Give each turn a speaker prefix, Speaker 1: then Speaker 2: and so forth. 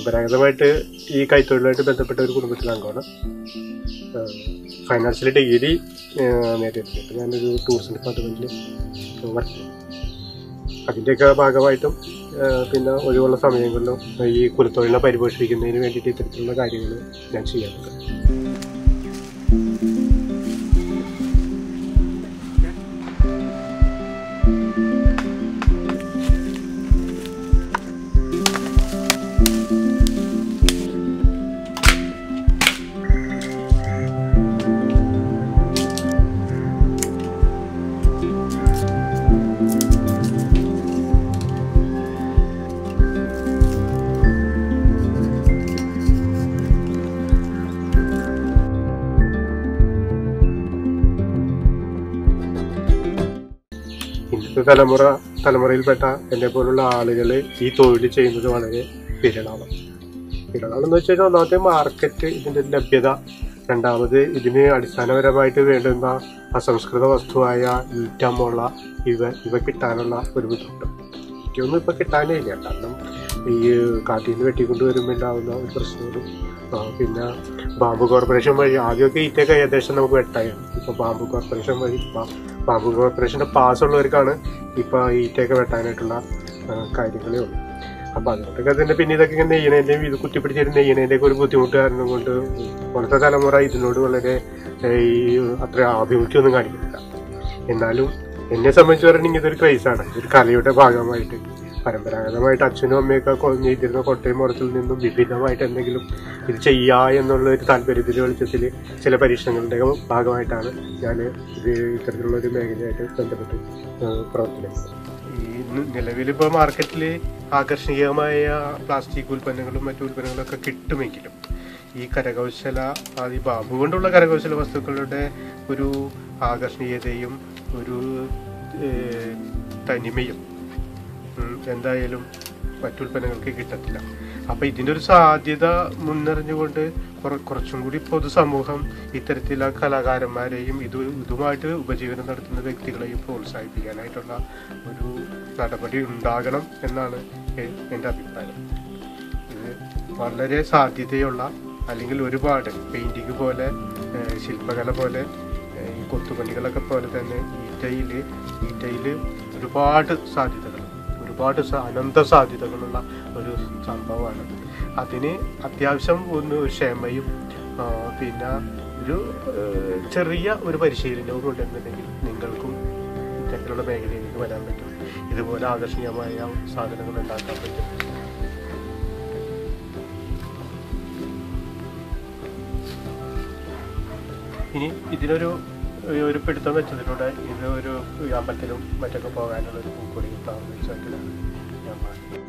Speaker 1: പരമ്പരാഗതമായിട്ട് ഈ കൈത്തൊഴിലുമായിട്ട് ബന്ധപ്പെട്ട ഒരു കുടുംബത്തിലെ അംഗമാണ്. ഫൈനാൻഷ്യൽ ഡിഗ്രി നേടിയിട്ടുണ്ട്. ഞാനൊരു ടൂറിസം ഡിപ്പാർട്ട്മെൻറ്റിൽ വർക്ക് ചെയ്യും. അതിൻ്റെയൊക്കെ ഭാഗമായിട്ടും പിന്നെ ഒഴിവുള്ള സമയങ്ങളിലും ഈ കുലത്തൊഴിലിനെ പരിപോഷിപ്പിക്കുന്നതിന് വേണ്ടിയിട്ട് ഇത്തരത്തിലുള്ള കാര്യങ്ങൾ ഞാൻ ചെയ്യാറുണ്ട്. ഇന്നത്തെ തലമുറയിൽപ്പെട്ട എന്നെ പോലുള്ള ആളുകൾ ഈ തൊഴിൽ ചെയ്യുന്നത് വളരെ വിരളാണ്. വിരളാണെന്ന് വെച്ച് കഴിഞ്ഞാൽ ഒന്നാമത്തെ മാർക്കറ്റ്, ഇതിൻ്റെ ലഭ്യത, രണ്ടാമത് ഇതിന് അടിസ്ഥാനപരമായിട്ട് വേണ്ടുന്ന അസംസ്കൃത വസ്തുവായ ഈറ്റമുള്ള ഇവ കിട്ടാനുള്ള ഒരു ബുദ്ധിമുട്ട്. ഈറ്റൊന്നും ഇപ്പം കിട്ടാനേ ഇല്ല. കാരണം ഈ കാട്ടിൽ നിന്ന് വെട്ടിക്കൊണ്ടുവരുമ്പോൾ ഉണ്ടാകുന്ന ഒരു പ്രശ്നങ്ങളും പിന്നെ ബാംബു കോർപ്പറേഷൻ വഴി ആദ്യമൊക്കെ ഈറ്റയൊക്കെ ഏകദേശം നമുക്ക് വെട്ടായിരുന്നു. ഇപ്പോൾ ബാംബു കോർപ്പറേഷൻ വഴി ബാംബു കോർപ്പറേഷൻ്റെ പാസ്സുള്ളവർക്കാണ് ഇപ്പോൾ ഈറ്റയൊക്കെ വെട്ടാനായിട്ടുള്ള കാര്യങ്ങളേ ഉള്ളൂ. അപ്പം അതുകൊണ്ടൊക്കെ തന്നെ പിന്നെ ഇതൊക്കെ ഇങ്ങനെ നെയ്യണേൻ്റെയും ഇത് കുത്തിപ്പിടിച്ചിട്ട് നെയ്യണേൻ്റെയൊക്കെ ഒരു ബുദ്ധിമുട്ട് കാരണം കൊണ്ട് ഇപ്പോഴത്തെ തലമുറ ഇതിനോട് വളരെ അത്ര ആഭിമുഖ്യമൊന്നും കാണിക്കുന്നില്ല. എന്നാലും എന്നെ സംബന്ധിച്ച് പറയുകയാണെങ്കിൽ ഇതൊരു ക്രൈസാണ്. ഇതൊരു കലയുടെ ഭാഗമായിട്ട് പരമ്പരാഗതമായിട്ട് അച്ഛനും അമ്മയൊക്കെ നെയ്തിരുന്ന കോട്ടയം മുറത്തിൽ നിന്നും വിഭിന്നമായിട്ട് എന്തെങ്കിലും ഇത് ചെയ്യുക എന്നുള്ള ഒരു താല്പര്യത്തിൻ്റെ വെളിച്ചത്തിൽ ചില പരീക്ഷണങ്ങളുടെ ഭാഗമായിട്ടാണ് ഞാൻ ഇത് ഇത്തരത്തിലുള്ളൊരു മേഖലയായിട്ട് ബന്ധപ്പെട്ട് പ്രവർത്തിക്കുന്നത്. ഈ നിലവിലിപ്പോൾ മാർക്കറ്റിൽ ആകർഷണീയമായ പ്ലാസ്റ്റിക് ഉൽപ്പന്നങ്ങളും മറ്റു ഉൽപ്പന്നങ്ങളൊക്കെ കിട്ടുമെങ്കിലും ഈ കരകൗശല ഈ ബാമ്പു കൊണ്ടുള്ള കരകൗശല വസ്തുക്കളുടെ ഒരു ആകർഷണീയതയും ഒരു തനിമയും എന്തായാലും മറ്റുൽപ്പന്നങ്ങൾക്ക് കിട്ടത്തില്ല. അപ്പം ഇതിൻ്റെ ഒരു സാധ്യത മുന്നറിഞ്ഞുകൊണ്ട് കുറച്ചും കൂടി പൊതുസമൂഹം ഇത്തരത്തിലുള്ള കലാകാരന്മാരെയും ഇതുമായിട്ട് ഉപജീവനം നടത്തുന്ന വ്യക്തികളെയും പ്രോത്സാഹിപ്പിക്കാനായിട്ടുള്ള ഒരു നടപടി ഉണ്ടാകണം എന്നാണ് എൻ്റെ അഭിപ്രായം. ഇത് വളരെ സാധ്യതയുള്ള, അല്ലെങ്കിൽ ഒരുപാട് പെയിൻറ്റിങ് പോലെ, ശില്പകല പോലെ, ഈ കൊത്തുപണികളൊക്കെ പോലെ തന്നെ ഈറ്റയിൽ ഒരുപാട് അനന്ത സാധ്യതകളുള്ള ഒരു സംഭവമാണ്. അതിന് അത്യാവശ്യം ഒരു ക്ഷമയും പിന്നെ ഒരു ചെറിയ ഒരു പരിശീലനവും ഉണ്ടെന്നുണ്ടെങ്കിൽ നിങ്ങൾക്കും ഇത്തരത്തിലുള്ള മേഖലയിലേക്ക് വരാൻ പറ്റും. ഇതുപോലെ ആകർഷണീയമായ സാധനങ്ങൾ ഉണ്ടാക്കാൻ പറ്റും. ഇനി ഇതിനൊരു പിടുത്തം വെച്ചതിലൂടെ ഇത് ഒരു അമ്പലത്തിലും മറ്റൊക്കെ പോകാനുള്ള ഒരു പൂക്കൊടി പ്രാർത്ഥിച്ചായിട്ട് ഞാൻ